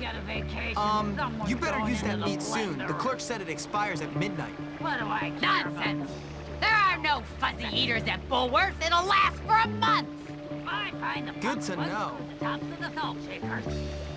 get a vacation. You better use that meat soon. blender. The clerk said it expires at midnight. What do I care Nonsense! There are no fuzzy eaters at Bullworth. It'll last for a month. I find the Good to know. the tops of the salt shakers.